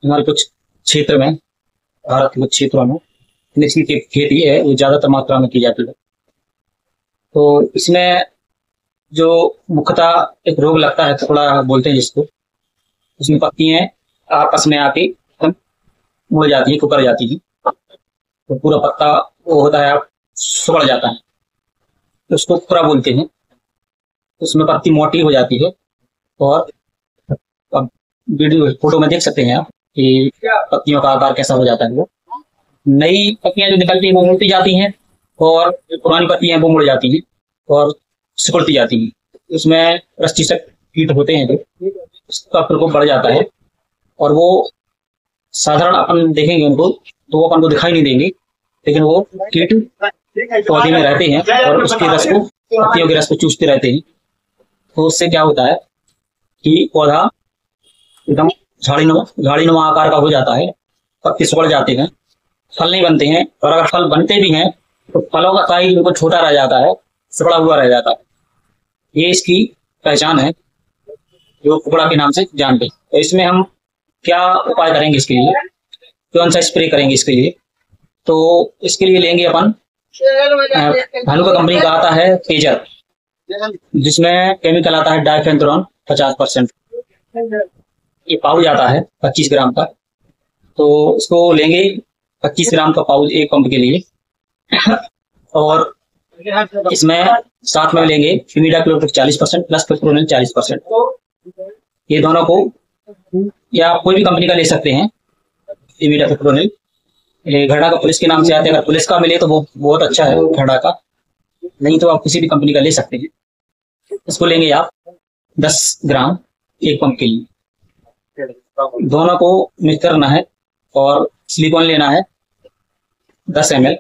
हमारे कुछ क्षेत्र में, भारत के कुछ क्षेत्रों में मिर्च की खेती है वो ज़्यादातर मात्रा में की जाती है। तो इसमें जो मुख्यतः एक रोग लगता है, कपड़ा बोलते हैं जिसको, उसमें पत्तियां आपस में आके मुड़ जाती है, कुकर जाती है, तो पूरा पत्ता वो होता है सुकड़ जाता है, तो उसको कुकरा बोलते हैं। उसमें पत्ती मोटी हो जाती है और अब वीडियो फोटो में देख सकते हैं आप कि पत्तियों का आकार कैसा हो जाता है। वो नई पत्तियां जो निकलती हैं वो मुड़ती जाती हैं और पुरानी पत्तियां वो मुड़ जाती हैं और सिकुड़ती जाती हैं। उसमें रस्टीसक कीट होते हैं जो, उसका प्रकोप बढ़ जाता है और वो साधारण अपन देखेंगे उनको तो वो अपन को दिखाई नहीं देंगे, लेकिन वो कीट पौधे में रहते हैं और उसके रस को, पत्तियों के रस को चूसते रहते हैं। तो उससे क्या होता है कि पौधा एकदम झाड़ीनुमा आकार का हो जाता है, पत्ते सिकुड़ जाते हैं, फल नहीं बनते हैं, और अगर फल बनते भी हैं तो फलों का साइज बिल्कुल छोटा रह जाता है, सिकुड़ा हुआ रह जाता है। ये इसकी पहचान है जो कुकड़ा के नाम से जानते हैं। तो इसमें हम क्या उपाय करेंगे इसके लिए, कौन सा स्प्रे करेंगे इसके लिए? तो इसके लिए लेंगे अपन भानुका कंपनी का आता है तेजर, जिसमें केमिकल आता है डाइफेंथ्रॉन 50%। ये पाउच आता है 25 ग्राम का, तो इसको लेंगे 25 ग्राम का पाउच एक पंप के लिए। और इसमें साथ में लेंगे इमिडाक्लोप्रिड 40% प्लस पिप्रोनिल 40%। ये दोनों को या आप कोई भी कंपनी का ले सकते हैं इमिडाक्लोप्रिड। घड़ा का पुलिस के नाम से आते हैं, अगर पुलिस का मिले तो वो बहुत अच्छा है घड़ा का, नहीं तो आप किसी भी कंपनी का ले सकते हैं। इसको लेंगे आप 10 ग्राम एक पंप के लिए। दोनों को मिक्स करना है और सिलिकॉन लेना है 10 ml।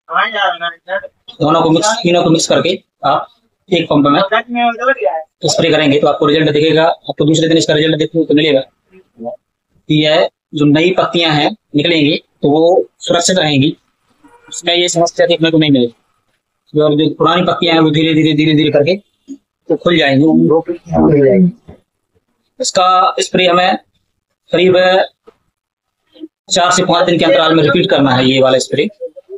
तीनों को मिक्स करके आप एक पंप में स्प्रे करेंगे तो आपको रिजल्ट दिखेगा। आपको दूसरे दिन इसका रिजल्ट देखने को मिलेगा कि यह जो नई पत्तियां हैं निकलेंगी तो वो सुरक्षित रहेंगी, उसमें ये समस्या देखने को नहीं मिलेगी। और जो पुरानी पत्तियां हैं वो धीरे धीरे करके तो खुल जाएंगी। इसका स्प्रे हमें करीब 4 से 5 दिन के अंतराल में रिपीट करना है। ये वाला स्प्रे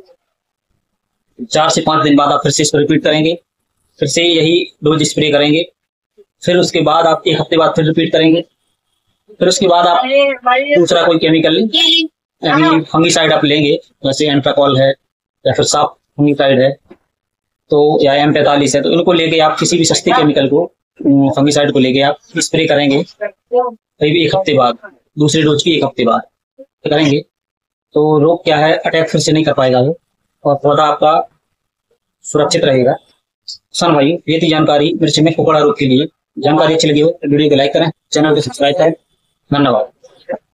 4 से 5 दिन बाद आप फिर से इसको रिपीट करेंगे, फिर से यही डोज स्प्रे करेंगे, फिर उसके बाद आप 1 हफ्ते बाद फिर रिपीट करेंगे, फिर उसके बाद आप दूसरा कोई केमिकल यानी फंगीसाइड आप लेंगे, जैसे एंट्राकॉल है या फिर साफ फंगीसाइड है तो या M45 है, तो इनको लेके आप किसी भी सस्ते केमिकल को, फंगीसाइड को लेके आप स्प्रे करेंगे करीब 1 हफ्ते बाद, दूसरे डोज की 1 हफ्ते बाद करेंगे तो रोग क्या है अटैक फिर से नहीं कर पाएगा वो, और पौधा आपका सुरक्षित रहेगा। सन भाई ये थी जानकारी मिर्च में कुकड़ा रोग के लिए। जानकारी अच्छी लगी हो तो वीडियो को लाइक करें, चैनल को सब्सक्राइब करें। धन्यवाद।